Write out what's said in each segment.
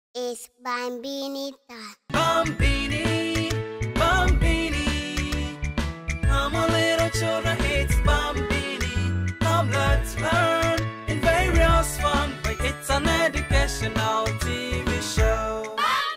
It's Bambinita. Bambini, Bambini. Come on, little children, it's Bambini. Come, let's learn in various fun. But it's an educational TV show.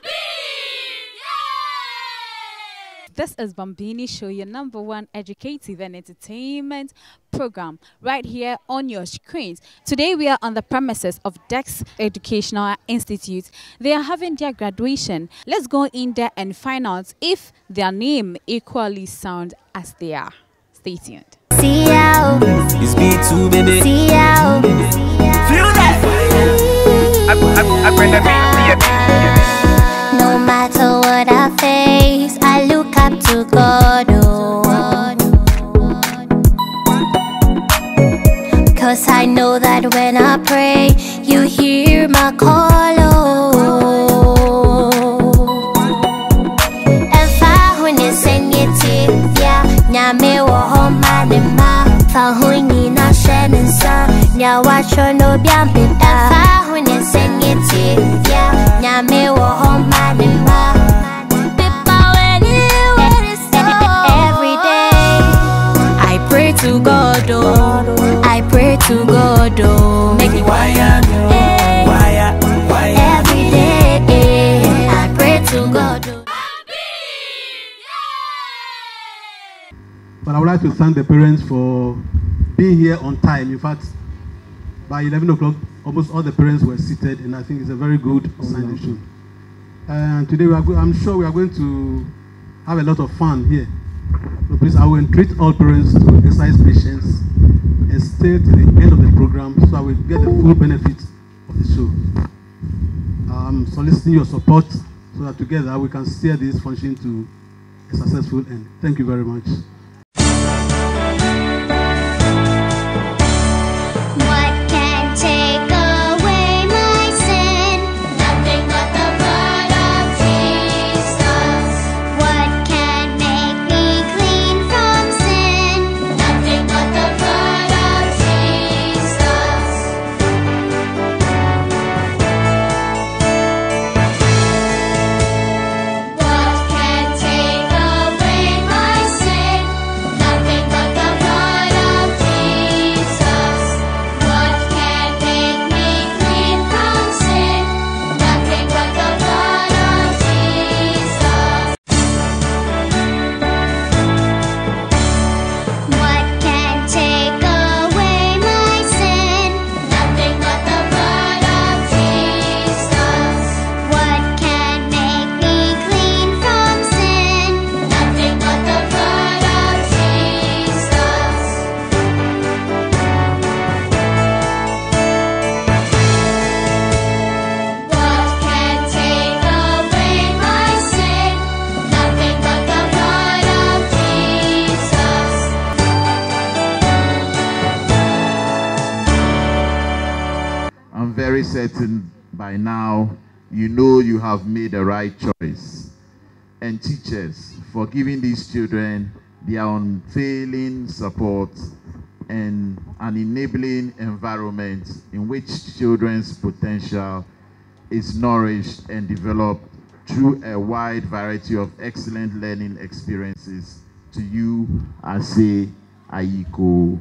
This is Bambini Show, your #1 educative and entertainment program, right here on your screens. Today we are on the premises of Deks Educational Institute. They are having their graduation. Let's go in there and find out if their name equally sound as they are. Stay tuned. See ya. It's me too, baby. See ya. Feel that? No matter what I face, I look up to God. Cause I know that when I pray, you hear my call. If I wanna send you to ya, nyame wo home ma, fahuni na shenin sa, nya wacho no biampita. If I wanna send you to ya, nyame wo home ma. Every day, I pray to God, oh, I pray to God, oh, make it wire, every day, I pray to God, oh. But I would like to thank the parents for being here on time. In fact, by 11 o'clock, almost all the parents were seated, and I think it's a very good organization. And today, I'm sure we are going to have a lot of fun here. So please, I will entreat all parents to exercise patience and stay to the end of the program so I will get the full benefit of the show. I'm soliciting your support so that together we can steer this function to a successful end. Thank you very much. What can take away my sin? Nothing but the blood of Jesus. What can make me clean from sin? Nothing but the blood of Jesus. What can take away my sin? Nothing but the blood of Jesus. What can make me clean from sin? Nothing but the blood of Jesus. What can take away my sin? Nothing but the blood of Jesus. What can make me clean from sin? Nothing but the blood of Jesus. What can take away my sin? Nothing but the blood of Jesus. I'm very certain by now you know you have made the right choice. And teachers, for giving these children their unfailing support and an enabling environment in which children's potential is nourished and developed through a wide variety of excellent learning experiences. To you, I say, Aiko.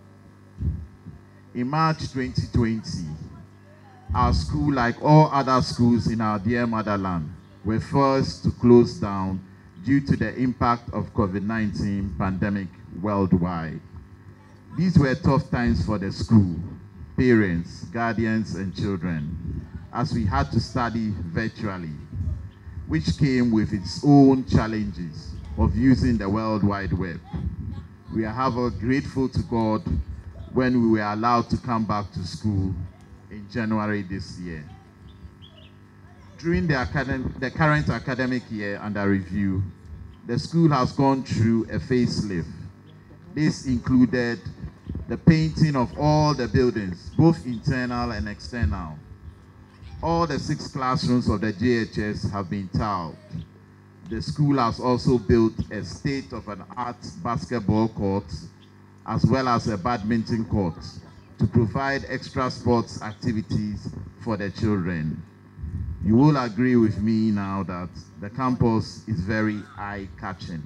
In March 2020, our school, like all other schools in our dear motherland, were forced to close down due to the impact of COVID-19 pandemic worldwide. These were tough times for the school, parents, guardians, and children, as we had to study virtually, which came with its own challenges of using the World Wide Web. We are however grateful to God when we were allowed to come back to school in January this year. During the current academic year under review, the school has gone through a facelift. This included the painting of all the buildings, both internal and external. All the 6 classrooms of the JHS have been tiled. The school has also built a state-of-the-art basketball court as well as a badminton court to provide extra sports activities for the children. You will agree with me now that the campus is very eye-catching.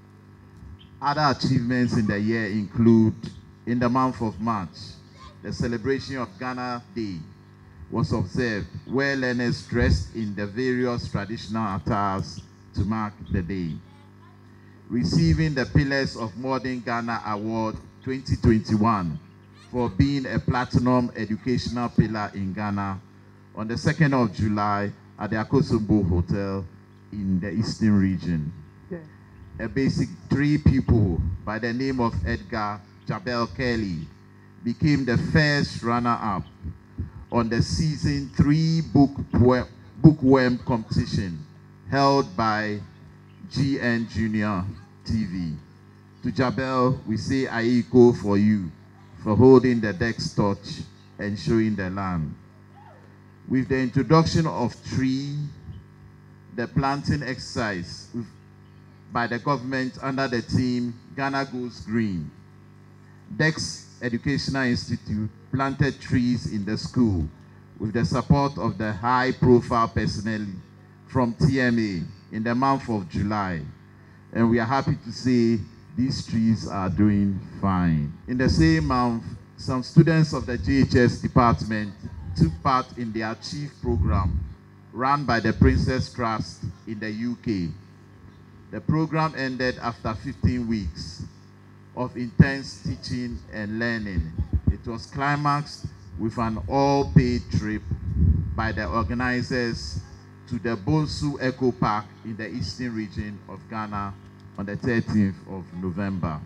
Other achievements in the year include, in the month of March, the celebration of Ghana Day was observed, where learners dressed in the various traditional attires to mark the day. Receiving the Pillars of Modern Ghana Award 2021 for being a platinum educational pillar in Ghana on the 2nd of July at the Akosombo Hotel in the Eastern Region. A basic 3 people by the name of Edgar Jabel Kelly became the first runner-up on the season 3 bookworm competition held by GN Junior TV. To Jabel, we say Aiko for you for holding the Deks torch and showing the land. With the introduction of tree, the planting exercise by the government under the theme Ghana Goes Green, Deks Educational Institute planted trees in the school with the support of the high-profile personnel from TMA in the month of July. And we are happy to say these trees are doing fine. In the same month, some students of the JHS department took part in the Achieve program run by the Princess Trust in the UK. The program ended after 15 weeks of intense teaching and learning. It was climaxed with an all-paid trip by the organizers to the Bonsu Eco Park in the Eastern Region of Ghana on the 13th of November.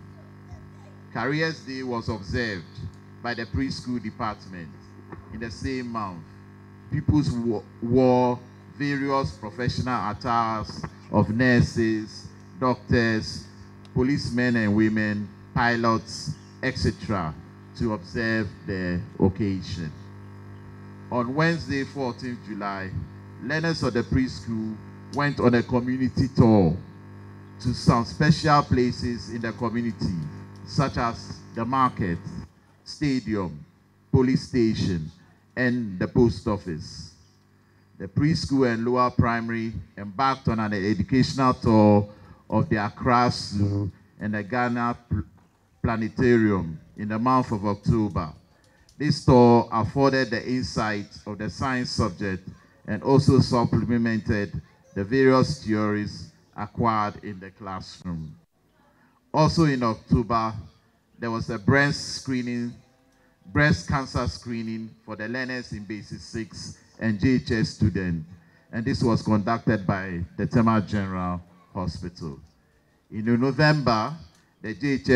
Careers Day was observed by the preschool department in the same month. Pupils wore various professional attires of nurses, doctors, policemen and women, pilots, etc. to observe the occasion. On Wednesday, 14th July, learners of the preschool went on a community tour to some special places in the community, such as the market, stadium, police station, and the post office. The preschool and lower primary embarked on an educational tour of the Accra Zoo and the Ghana Planetarium in the month of October. This tour afforded the insight of the science subject and also supplemented the various theories acquired in the classroom. Also in October, there was a breast cancer screening for the learners in Basic 6 and JHS students, and this was conducted by the Tema General Hospital. In November, the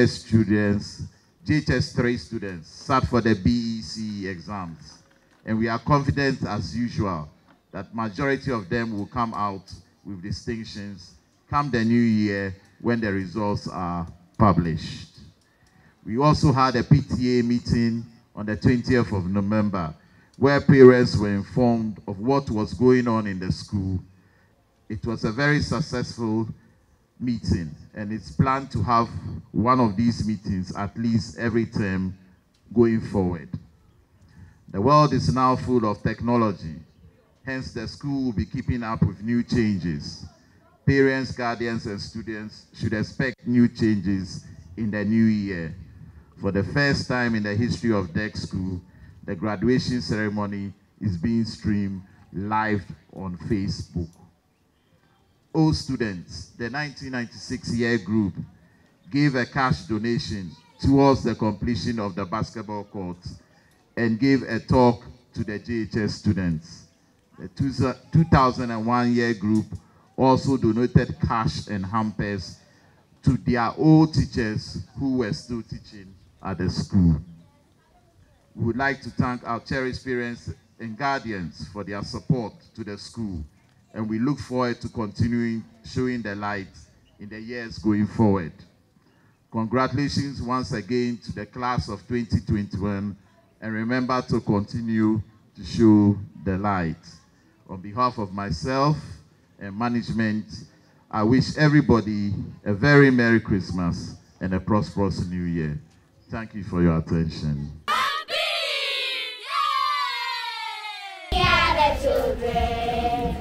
JHS 3 students sat for the BECE exams, and we are confident as usual that majority of them will come out with distinctions come the new year when the results are published. We also had a PTA meeting on the 20th of November where parents were informed of what was going on in the school. It was a very successful meeting, and it's planned to have one of these meetings at least every term going forward. The world is now full of technology, hence the school will be keeping up with new changes. Parents, guardians, and students should expect new changes in the new year. For the first time in the history of Deks School, the graduation ceremony is being streamed live on Facebook. All students, the 1996 year group, gave a cash donation towards the completion of the basketball court and gave a talk to the JHS students. The 2001 year group also donated cash and hampers to their old teachers who were still teaching at the school. We would like to thank our cherished parents and guardians for their support to the school, and we look forward to continuing showing the light in the years going forward. Congratulations once again to the class of 2021, and remember to continue to show the light. On behalf of myself and management, I wish everybody a very Merry Christmas and a prosperous New Year. Thank you for your attention. We are the children.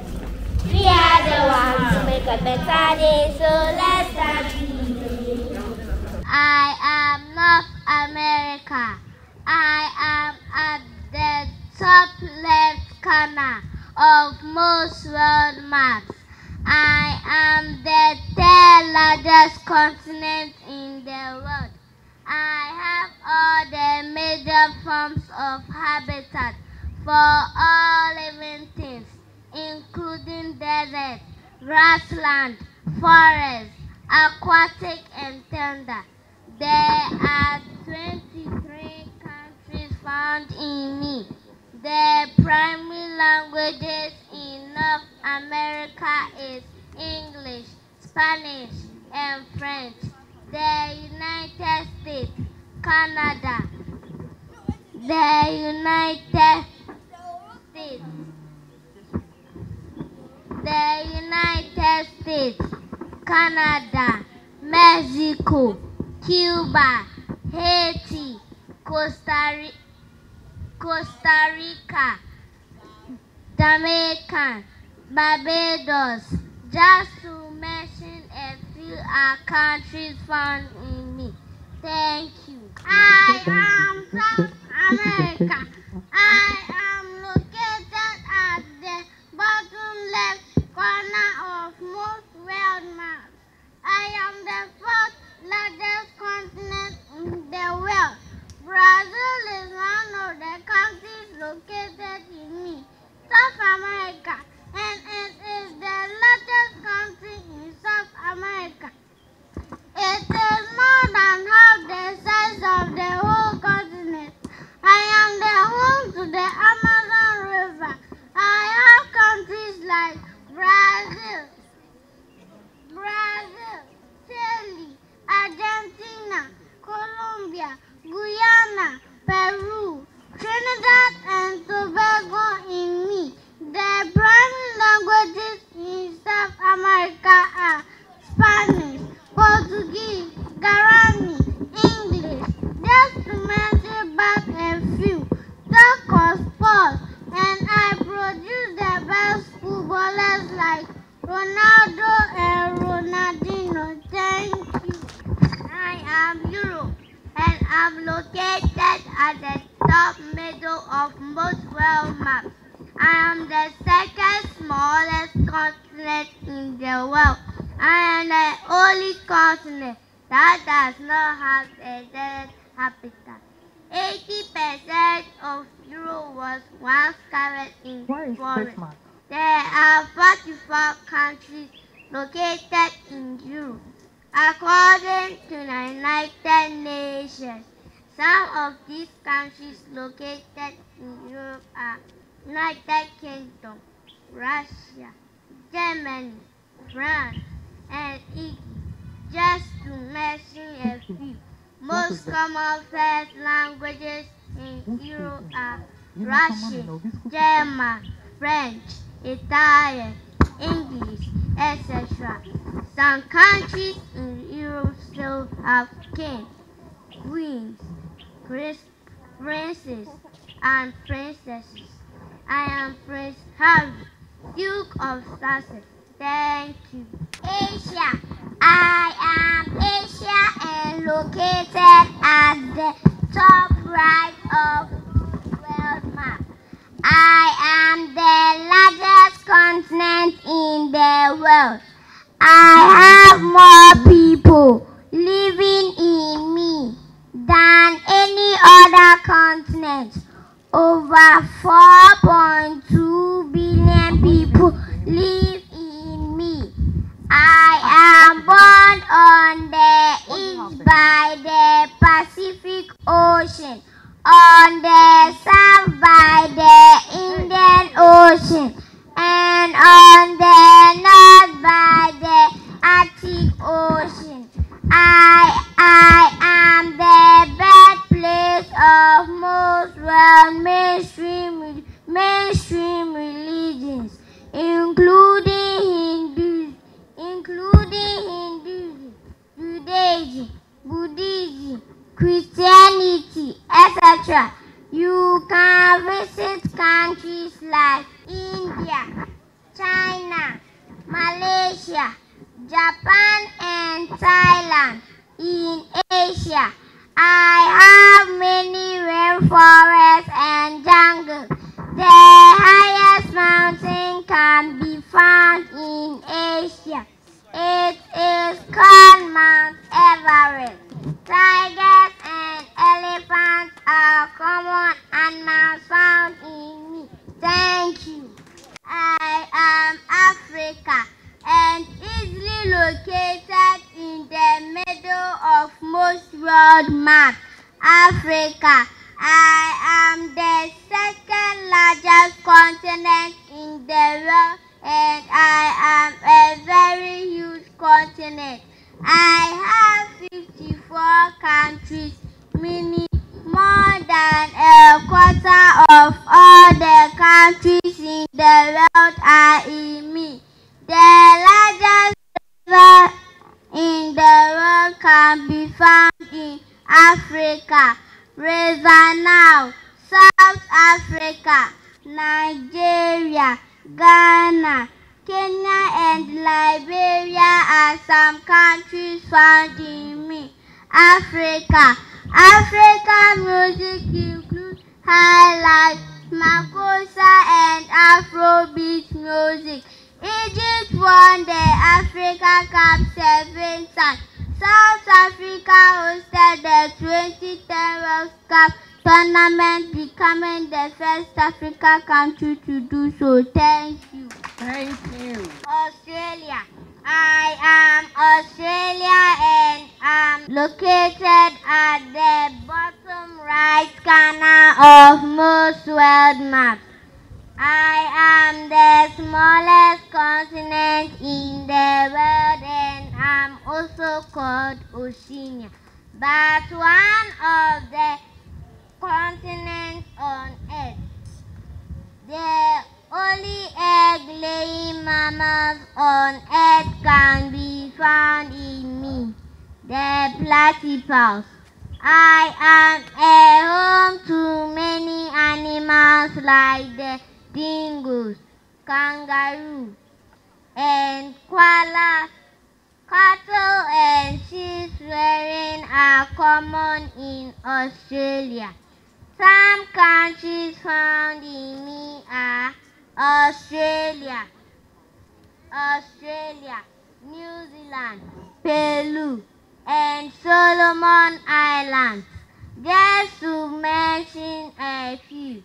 a better day, so let's start. I am North America. I am at the top left corner of most world maps. I am the third largest continent in the world. I have all the major forms of habitat for all living things, including desert, grassland, forest, aquatic, and tundra. There are 23 countries found in me. The primary languages in North America is English, Spanish, and French. The United States, Canada, the United States, Canada, Mexico, Cuba, Haiti, Costa Rica, Jamaica, Barbados, just to mention a few are countries found in me. Thank you. I am South America. I am located at the bottom left corner of most world maps. I am the fourth largest continent in the world. Brazil is one of the countries located in me, South America, and it is the largest country in South America. It is more than half the size of the whole continent. I am the home to the Amazon River. I have countries like Brazil, Chile, Argentina, Colombia, Guyana, Peru, Trinidad, and Tobago in me. The primary languages in South America are Spanish, Portuguese, Guarani, English, just to mention but a few. Talk of sports, and I produce the best footballers like Ronaldo and Ronaldinho. Thank you. I am Europe, and I'm located at the top middle of most world maps. I am the second smallest continent in the world. I am the only continent that does not have a desert habitat. 80% of Europe was once covered in forest. There are 44 countries located in Europe. According to the United Nations, some of these countries located in Europe are United Kingdom, Russia, Germany, France, and Italy, just to mention a few. Most common first languages in Europe are Russian, German, French, Italian, English, etc. Some countries in Europe still have kings, queens, princes, and princesses. I am Prince Harry, Duke of Sussex. Thank you. Asia. I am Asia and located at the top right of world map. I am the largest continent in the world. I have more people living in me than any other continent. Over 4.2 billion people live in me. I am born on the east by the Pacific Ocean, on the south by the Indian Ocean, and on the north by the Arctic Ocean. I am the birthplace of most world mainstream religions, including Hinduism, Judaism, Buddhism, Christianity, etc. You can visit countries like India, China, Malaysia, Japan and Thailand. In Asia, I have many rainforests and jungles. The highest mountain can be found in Asia. It is called Mount Everest. Tigers and elephants are common animals found in me. Thank you. I am Africa and easily located in the middle of most world maps. Africa. I am the second largest continent in the world and I am a very huge continent. I have 54 countries, meaning more than a quarter of all the countries in the world are in me. The largest river in the world can be found in Africa. River Nile, South Africa, Nigeria, Ghana, Kenya and Liberia are some countries found in me. Africa. African music includes highlife, makossa and Afrobeat music. Egypt won the Africa Cup 7 times. South Africa hosted the 2010 World Cup tournament, becoming the first African country to do so. Thank you. Thank you. Australia. I am Australia and am located at the bottom right corner of most world maps. I am the smallest continent in the world and am also called Oceania, but one of the continents on Earth. The only egg-laying mammals on Earth can be found in me, the platypus. I am a home to many animals like the dingoes, kangaroo, and koala. Cattle and sheep rearing are common in Australia. Some countries found in me are Australia, New Zealand, Peru, and Solomon Islands, just to mention a few.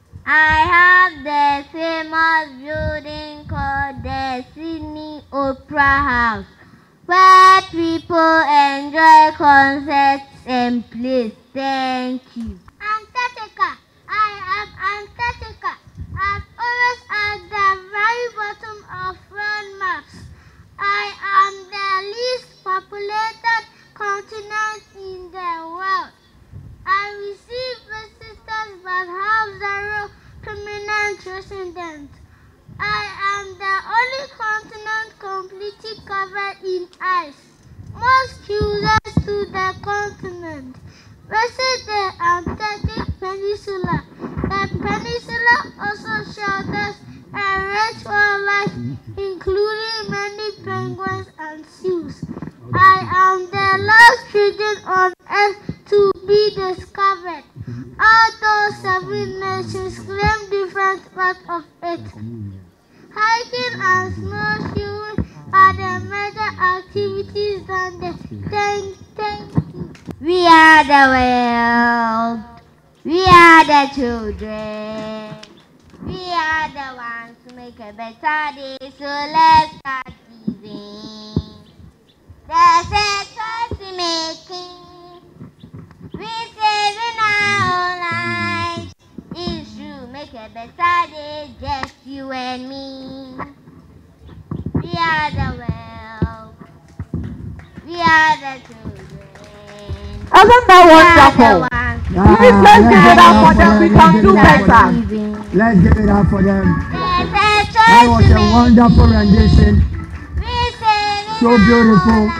I have the famous building called the Sydney Opera House, where people enjoy concerts and plays. Thank you. Antarctica. I am Antarctica. I'm always at the very bottom of world maps. I am the least populated continent in the world. I receive visitors but have zero permanent residents. I am the only continent completely covered in ice. Most users to the continent visit the Antarctic Peninsula. The peninsula also shelters a rich wildlife, including many penguins and seals. I am the last region on Earth to be discovered. Although 7 nations claim different parts of it. Hiking and snowshoeing are the major activities done there. Thank you. We are the world. We are the children. We are the ones who make a better day. So let's start giving. There's a choice we're making. We're saving our own lives. It's true, make a better day, just you and me. We are the world. We are the children. Isn't that wonderful? Please let's give it up for them. We can do better. Let's give it up for them. There's a That choice was to a make. wonderful rendition. We're saving So our beautiful. own lives.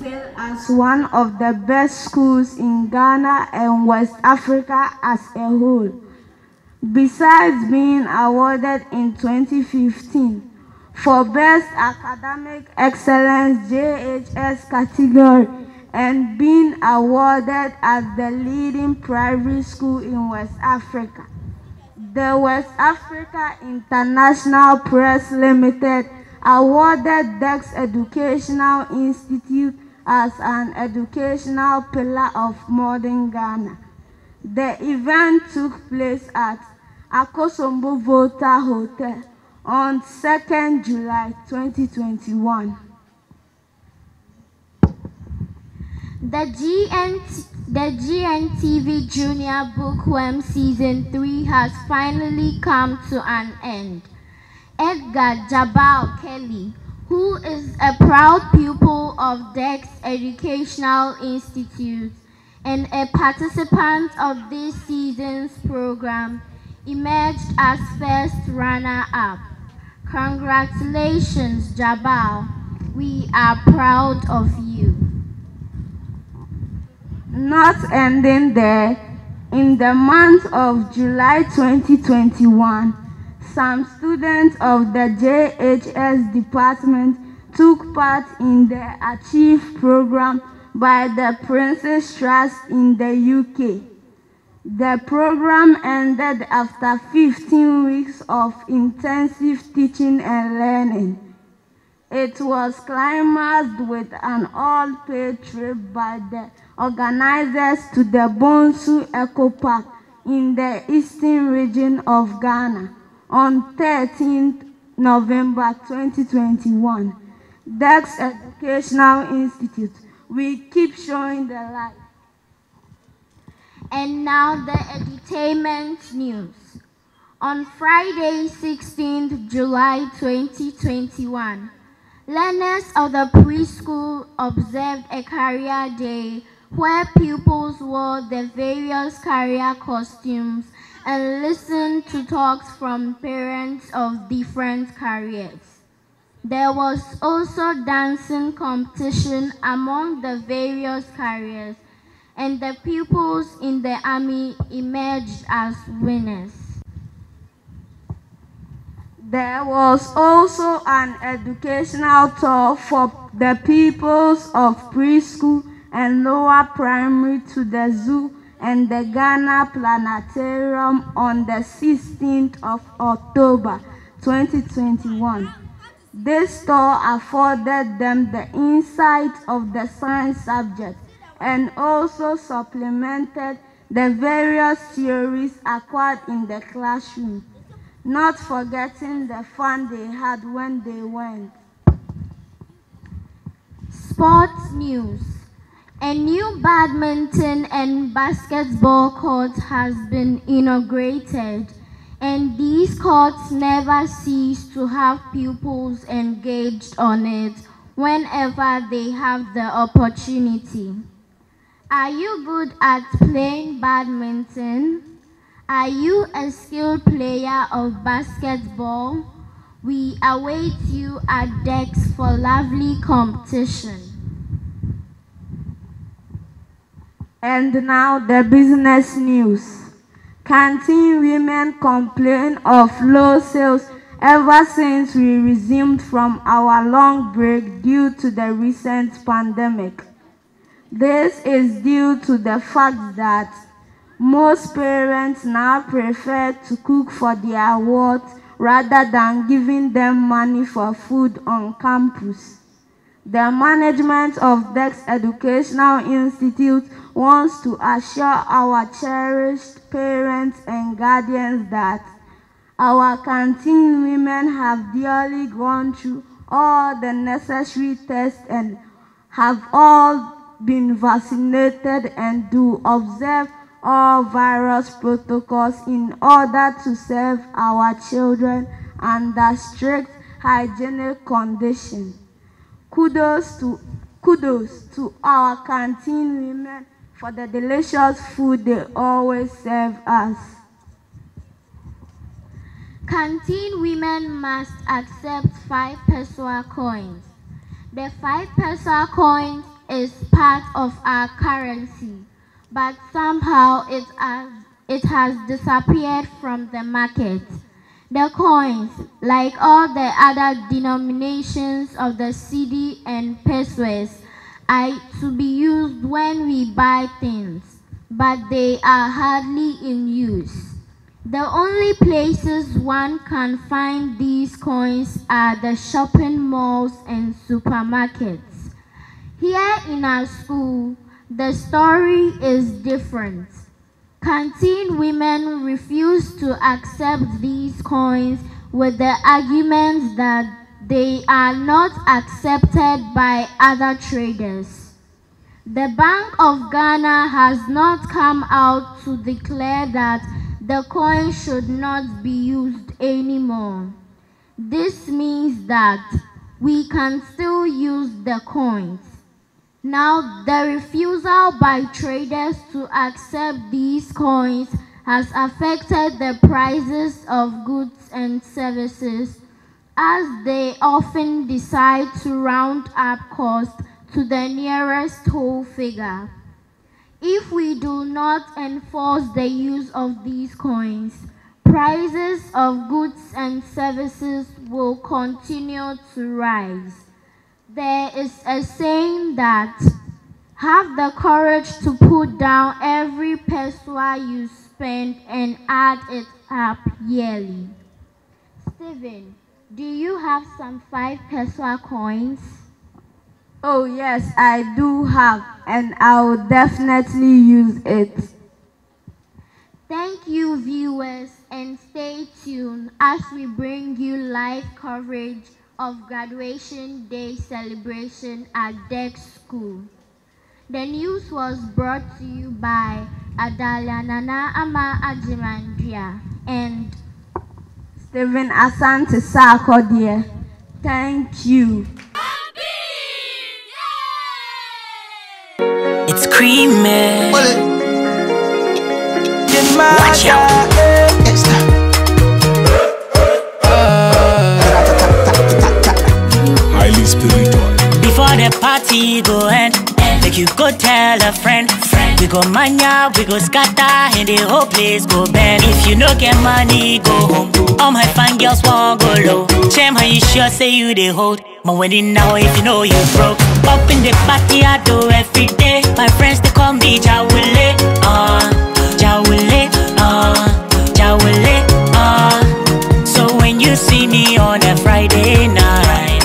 hailed as one of the best schools in Ghana and West Africa as a whole. Besides being awarded in 2015 for Best Academic Excellence JHS category and being awarded as the leading private school in West Africa, the West Africa International Press Limited awarded Deks Educational Institute as an educational pillar of modern Ghana. The event took place at Akosombo Volta Hotel on 2nd July 2021. The GNTV Junior Bookworm Season 3 has finally come to an end. Edgar Jabal Kelly, who is a proud pupil of Deks Educational Institute and a participant of this season's program, emerged as first runner-up. Congratulations, Jabal. We are proud of you. Not ending there, in the month of July 2021, some students of the JHS department took part in the Achieve program by the Prince's Trust in the UK. The program ended after 15 weeks of intensive teaching and learning. It was climaxed with an all-paid trip by the organizers to the Bonsu Eco Park in the eastern region of Ghana on 13th November 2021. Deks Educational Institute, we keep showing the light. And now the entertainment news. On Friday, 16th July 2021, learners of the preschool observed a career day where pupils wore the various career costumes and listened to talks from parents of different careers. There was also dancing competition among the various careers, and the pupils in the army emerged as winners. There was also an educational tour for the pupils of preschool and lower primary to the zoo and the Ghana Planetarium on the 16th of October 2021. This tour afforded them the insight of the science subject and also supplemented the various theories acquired in the classroom, not forgetting the fun they had when they went. Sports news. A new badminton and basketball court has been inaugurated, and these courts never cease to have pupils engaged on it whenever they have the opportunity. Are you good at playing badminton? Are you a skilled player of basketball? We await you at Deks for lively competition. And now the business news. Canteen women complain of low sales ever since we resumed from our long break due to the recent pandemic. This is due to the fact that most parents now prefer to cook for their wards rather than giving them money for food on campus. The management of Deks Educational Institute wants to assure our cherished parents and guardians that our canteen women have duly gone through all the necessary tests and have all been vaccinated and do observe all virus protocols in order to serve our children under strict hygienic conditions. Kudos to our canteen women for the delicious food they always serve us. Canteen women must accept 5 pesewa coins. The 5 pesewa coins is part of our currency, but somehow it has disappeared from the market. The coins, like all the other denominations of the cedi and pesos, are to be used when we buy things, but they are hardly in use. The only places one can find these coins are the shopping malls and supermarkets. Here in our school, the story is different. Canteen women refuse to accept these coins with the argument that they are not accepted by other traders. The Bank of Ghana has not come out to declare that the coin should not be used anymore. This means that we can still use the coins. Now, the refusal by traders to accept these coins has affected the prices of goods and services, as they often decide to round up cost to the nearest whole figure. If we do not enforce the use of these coins, prices of goods and services will continue to rise. There is a saying that have the courage to put down every peso you spend and add it up yearly. Stephen, do you have some 5 peso coins? Oh yes, I do have, and I will definitely use it. Thank you, viewers, and stay tuned as we bring you live coverage of Graduation Day celebration at Deks School. The news was brought to you by Adalia Nana Ama Ajimandria and Stephen Asante Sarkodie. Thank you. It's creamy. Watch out. Highly spiritual. Before the party go end, make you go tell a friend. We go mania, we go scatter, and the whole place go bend. If you no get money, go home. All my fine girls won't go low. Shame how you sure say you they hold. My wedding now if you know you broke. Up in the party I do every day. My friends they call me Jawule, Jawule, Jawule, So when you see me on a Friday night,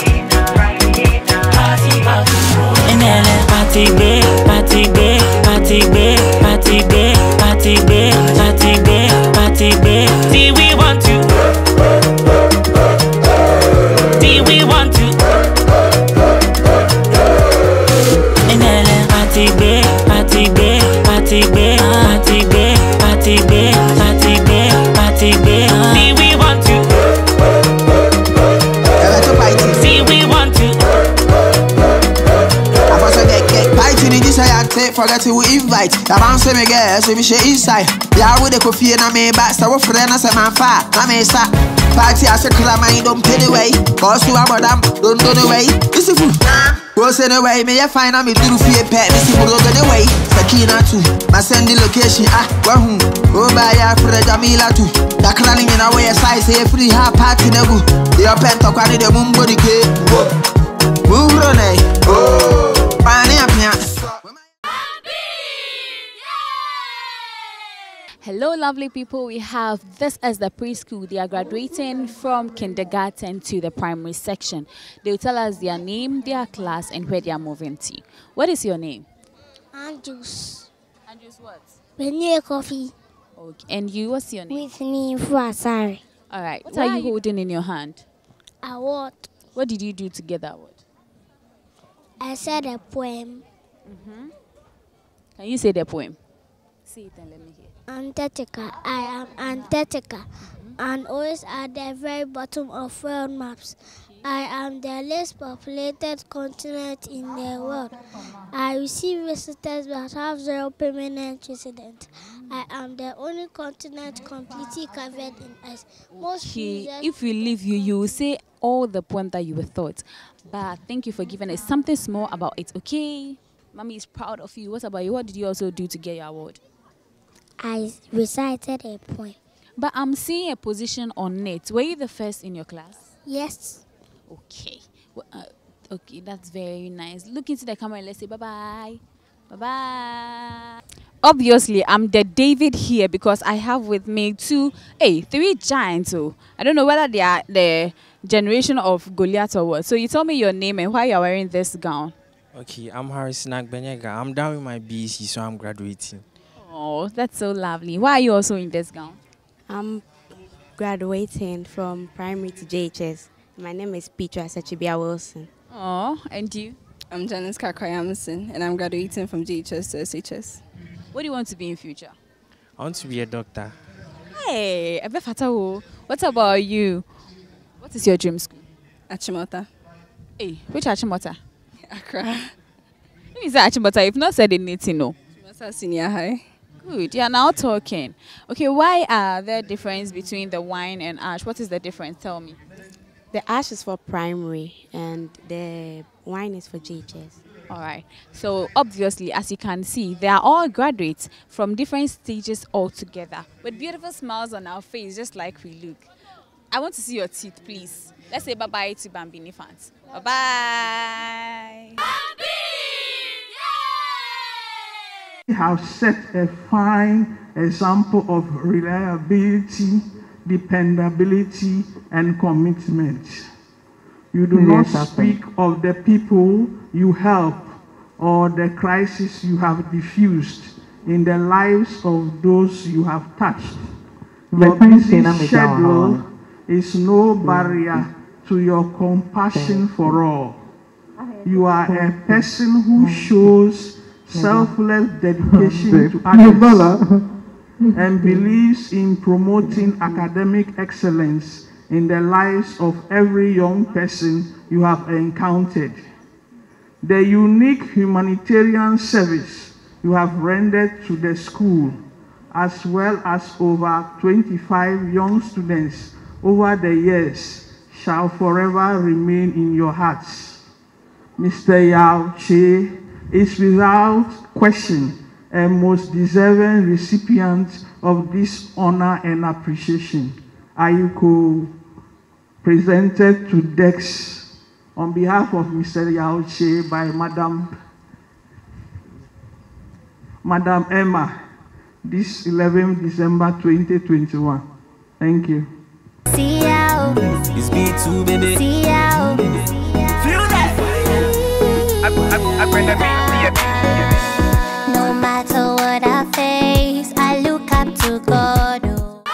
and then party babe, party babe, party babe, party babe, party babe, party babe, party babe. See we want to, see we want to, and then party babe, party babe, party babe, party babe, party babe, party babe, party babe. See we want to, see we want to. Forget to invite. The man say me girls we be share inside. Yeah, with the coffee and I may back. So for them I say man far. I may start party as a club man don't pay the way. Cause you are madam don't go the way. This is food. Go send away. May I find out me do fear pet. This is go the way. Sakina too. My send the location. Wahoo. Oh by ya for the Jamila too. The clanning in our way size. Say free half party nebu. The open to carry the mumbo the cake. Move on eh. Oh. Pani apia. Hello, lovely people. We have this as the preschool. They are graduating from kindergarten to the primary section. They will tell us their name, their class, and where they are moving to. What is your name? Andrews. Andrews what? Benye Coffee. Okay. And you, what's your name? Whitney Fuasari. All right. What are you holding in your hand? Award. What did you do to get that award? I said a poem. Can you say the poem? Say it and let me hear. Antarctica. I am Antarctica, and always at the very bottom of world maps. I am the least populated continent in the world. I receive visitors but have 0 permanent residents. I am the only continent completely covered in ice. Most If we leave you, you will say all the poem that you were thought. But thank you for giving us something small about it, okay? Mommy is proud of you. What about you? What did you also do to get your award? I recited a poem. But I'm seeing a position on it. Were you the first in your class? Yes. Okay. Well, okay, that's very nice. Look into the camera and let's say bye-bye. Bye-bye. Obviously, I'm the David here because I have with me three giants. Oh, I don't know whether they are the generation of Goliath or what. So you tell me your name and why you're wearing this gown. Okay, I'm Harrison Agbenyega. I'm done with my BEC, so I'm graduating. Oh, that's so lovely. Why are you also in this gown? I'm graduating from primary to JHS. My name is Petra Sechibia Wilson. Oh, and you? I'm Janice Kakoyamson, and I'm graduating from JHS to SHS. What do you want to be in future? I want to be a doctor. Hey, what about you? What is your dream school? Achimota. Hey, which Achimota? Accra. Who is that Achimota? You've not said anything, no. Achimota Senior High. Good. Yeah, now talking. Okay, why are there difference between the wine and ash? What is the difference? Tell me. The ash is for primary and the wine is for JHS. All right. So obviously, as you can see, they are all graduates from different stages altogether with beautiful smiles on our face, just like we look. I want to see your teeth, please. Let's say bye-bye to Bambini fans. Bye-bye. Have set a fine example of reliability, dependability, and commitment. You do not speak of the people you help or the crisis you have diffused in the lives of those you have touched. Your busy schedule is no barrier to your compassion for all. You are a person who shows selfless dedication to others and believes in promoting academic excellence in the lives of every young person you have encountered. The unique humanitarian service you have rendered to the school, as well as over 25 young students over the years, shall forever remain in your hearts. Mr. Yao Che is without question a most deserving recipient of this honor and appreciation. Ayuko presented to Deks on behalf of Mr. Yao Che by Madam Emma, this 11th December 2021. Thank you. See ya. It's me too, baby. See ya. Feel that? No matter what I face, I look up to God.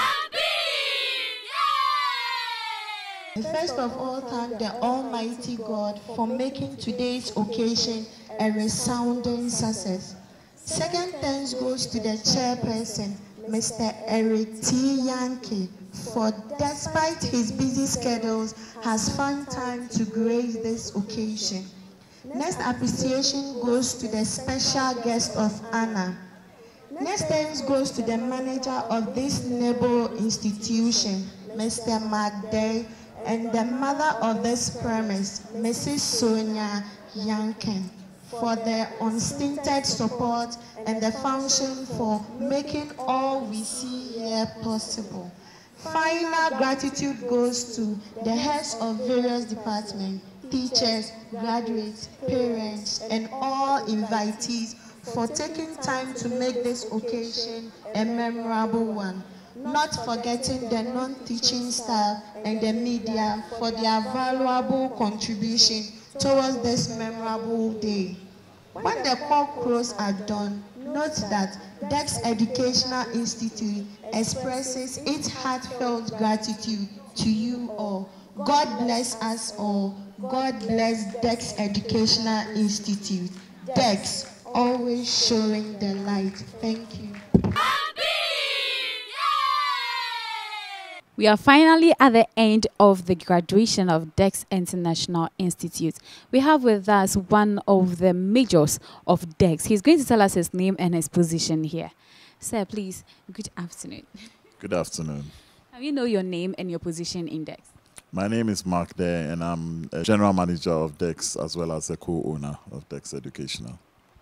First of all, thank the Almighty God for making today's occasion a resounding success. Second thanks goes to the chairperson, Mr. Eric T. Yankee, for despite his busy schedules, has found time to grace this occasion. Next appreciation goes to the special guest of honor. Next thanks goes to the manager of this noble institution, Mr. Magday, and the mother of this premise, Mrs. Sonia Yankin, for their unstinted support and the function for making all we see here possible. Final gratitude goes to the heads of various departments, teachers, graduates, parents, and all invitees for taking time to make this occasion a memorable one. Not forgetting the non-teaching staff and the media for their valuable contribution towards this memorable day. When the cock crows are done, note that Deks Educational Institute expresses its heartfelt gratitude to you all. God bless us all. God bless Deks Educational Institute. Deks, always showing the light. Thank you. We are finally at the end of the graduation of Deks International Institute. We have with us one of the majors of Deks. He's going to tell us his name and his position here. Sir, please, good afternoon. Good afternoon. Have you know your name and your position in Deks? My name is Mark Day, and I'm a general manager of Deks as well as a co-owner of Deks Educational.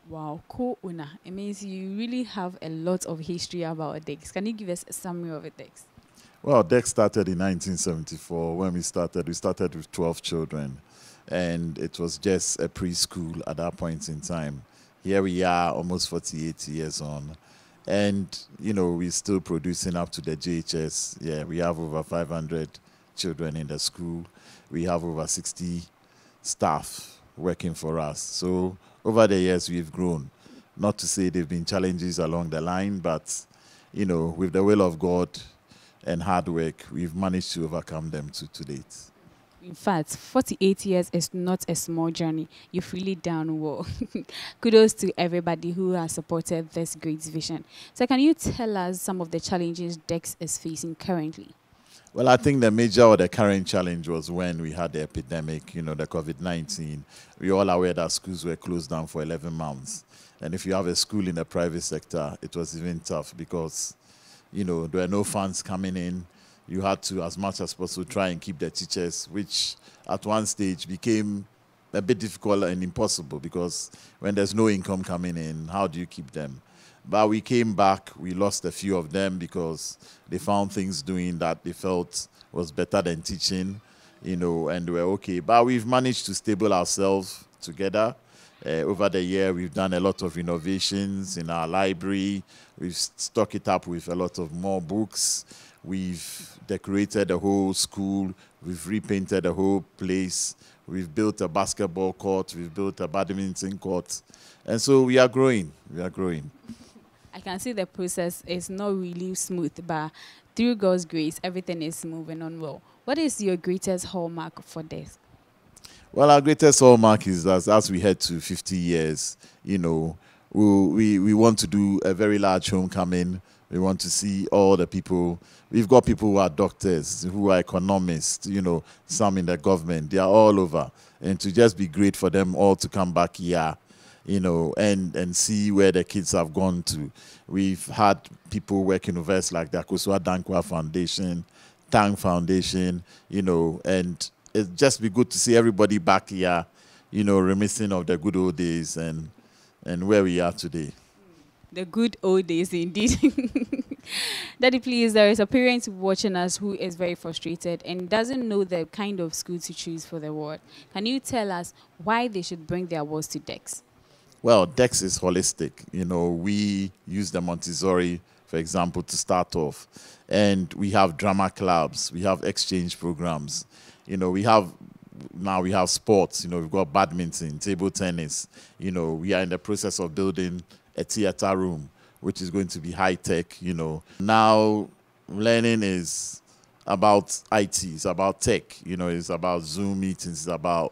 Wow, co-owner. It means you really have a lot of history about Deks. Can you give us a summary of it, Deks? Well, Deks started in 1974. When we started with 12 children, and it was just a preschool at that point in time. Here we are, almost 48 years on, and we're still producing up to the JHS. Yeah, we have over 500 children in the school. We have over 60 staff working for us. So over the years, we've grown. Not to say there've been challenges along the line, but with the will of God and hard work, we've managed to overcome them to date. In fact, 48 years is not a small journey. You've really done well. Kudos to everybody who has supported this great vision. So can you tell us some of the challenges Deks is facing currently? Well, I think the major or the current challenge was when we had the epidemic, the COVID-19. We're all aware that schools were closed down for 11 months. And if you have a school in the private sector, it was even tough because, there were no funds coming in. You had to, as much as possible, try and keep the teachers, which at one stage became a bit difficult and impossible because when there's no income coming in, how do you keep them? But we came back. We lost a few of them because they found things doing that they felt was better than teaching, and we're okay. But we've managed to stable ourselves together. Over the year, we've done a lot of renovations in our library. We've stocked it up with a lot of more books. We've decorated the whole school. We've repainted the whole place. We've built a basketball court. We've built a badminton court. And so we are growing. We are growing. I can see the process is not really smooth, but through God's grace, everything is moving on well. What is your greatest hallmark for this? Well, our greatest hallmark is that as we head to 50 years, we want to do a very large homecoming. We want to see all the people. We've got people who are doctors, who are economists, some in the government. They are all over. And to just be great for them all to come back here, and see where the kids have gone to. We've had people work in universities like the Akosua Dankwa Foundation, Tang Foundation, and it'd just be good to see everybody back here, reminiscing of the good old days and where we are today. The good old days, indeed. Daddy, please, there is a parent watching us who is very frustrated and doesn't know the kind of school to choose for the ward. Can you tell us why they should bring their wards to Deks? Well, Deks is holistic. We use the Montessori, for example, to start off. And we have drama clubs. We have exchange programs. We have sports. We've got badminton, table tennis. We are in the process of building a theater room, which is going to be high-tech. Now learning is about IT. It's about tech. It's about Zoom meetings. It's about,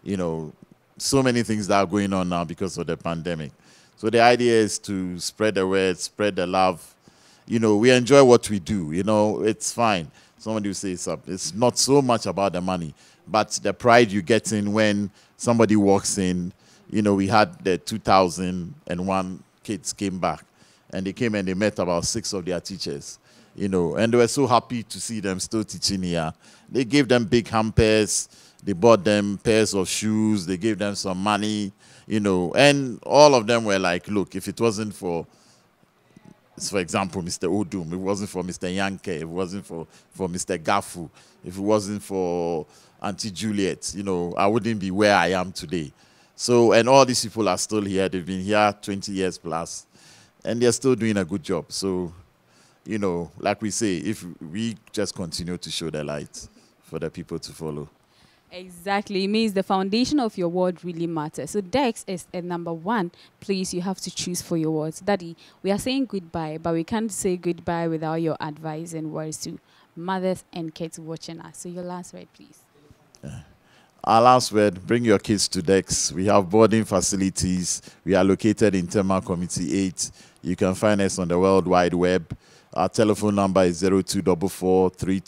so many things that are going on now because of the pandemic. So the idea is to spread the word, spread the love. We enjoy what we do. It's fine. Somebody will say it's not so much about the money, but the pride you get in when somebody walks in. We had the 2001 kids came back, and they came and they met about 6 of their teachers, and they were so happy to see them still teaching here. They gave them big hampers. They bought them pairs of shoes. They gave them some money, and all of them were like, look, if it wasn't for example, Mr. Odum, if it wasn't for Mr. Yanke, if it wasn't for Mr. Gafu, if it wasn't for Auntie Juliet, I wouldn't be where I am today. So, and all these people are still here. They've been here 20 years plus, and they're still doing a good job. So, like we say, if we just continue to show the light for the people to follow. Exactly. It means the foundation of your ward really matters. So Deks is a #1 place you have to choose for your wards. Daddy, we are saying goodbye, but we can't say goodbye without your advice and words to mothers and kids watching us. So your last word, please. Yeah. Our last word, bring your kids to Deks. We have boarding facilities. We are located in Tema Committee 8. You can find us on the World Wide Web. Our telephone number is 0244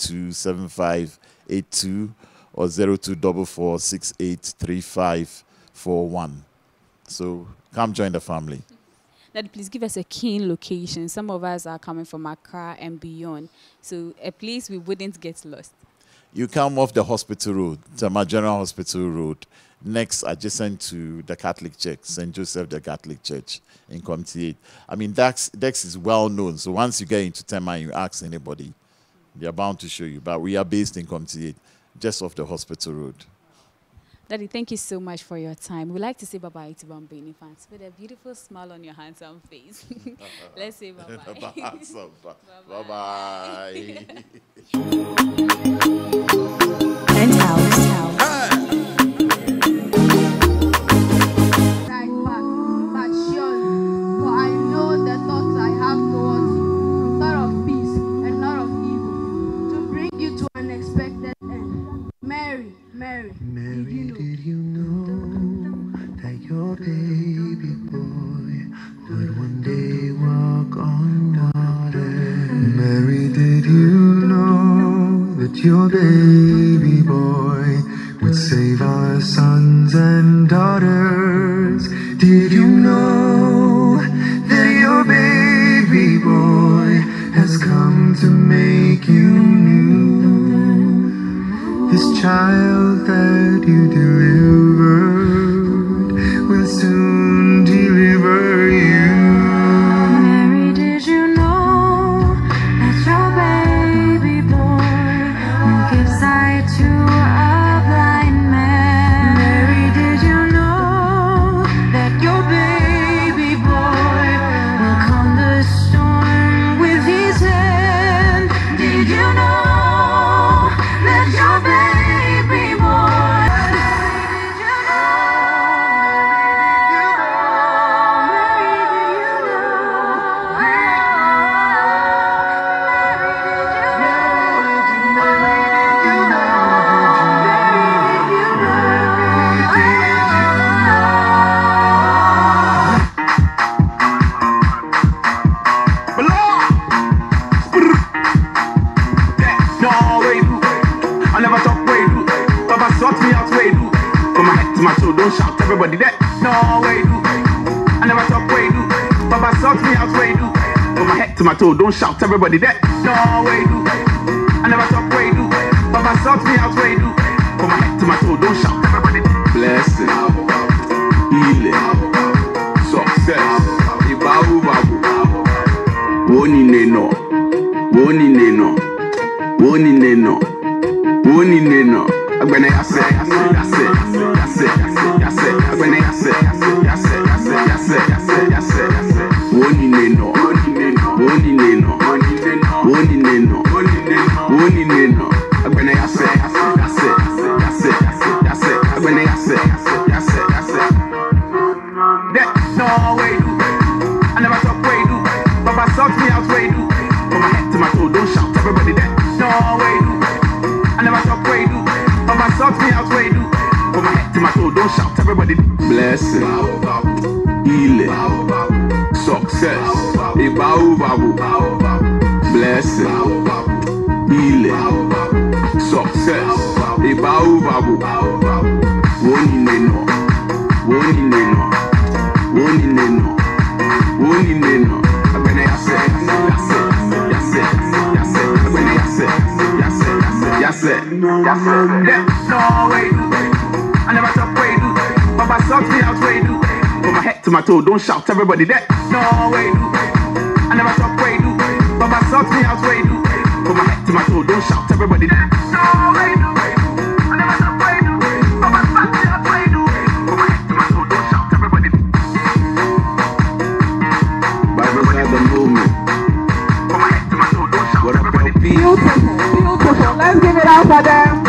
327582. or 0244683541. So come join the family. Daddy, please give us a keen location. Some of us are coming from Accra and beyond. So a place we wouldn't get lost. You come off the hospital road, Tama General Hospital Road, next adjacent to the Catholic Church, St. Joseph the Catholic Church in Committee 8. I mean, Deks is well known, so once you get into Tema and you ask anybody, they are bound to show you. But we are based in Committee 8, just off the hospital road. Daddy, thank you so much for your time. We'd like to say bye-bye to Bambini fans with a beautiful smile on your handsome face. Let's say bye-bye. Bye-bye. But surely, for I know the thoughts I have towards you, thought of peace and not of evil, to bring you to an expected end. Mary, did you know that your baby boy would one day walk on water? Mary, did you know that your baby boy would save our sons and daughters? Did you know that your baby boy has come to make you new? This child that you delivered will soon deliver you. Mary, did you know that your baby boy will give sight to a blind man? Mary, did you know that your baby boy will calm the storm with his hand? Did you know that your baby boy? Did you I never talk way do. Papa sort me out way do. From my head to my toe, don't shout everybody that. No way do. I never talk way do. Papa sort me out way do. From my head to my toe, don't shout everybody that. No way do. I never talk way do. Papa sort me out way do. From my head to my toe, don't shout everybody. Blessing, healing, success, ibahu babu. Woni neno, woni neno, woni neno. Woni neno, agbene yase, agbene yase. Woni neno, woni neno, agbene yase, agbene yase. That no way do, I never talk way do. Papa sort me out way do. From my head to my toe, don't shout everybody that. No way do. I never talk way do. Papa sort me out way do. From my head to my toe, don't shout everybody. Blessing, healing, success, ibahu babu. Blessing, healing, success, ibahu babu. Woni neno, woni neno, woni neno, woni neno. Agbene yase, agbene yase. No way do. I never talk way do. Papa sort me out way do. From my head to my toe, don't shout everybody that. No way do. I never talk way do. Papa sort me out way do. From my head to my toe, don't shout everybody that. No way do. I never talk way do. Papa sort me out way do. From my head to my toe, don't shout everybody. Bible at the moment. From my head to my toe, don't shout everybody. Beautiful. Let's give it out for them.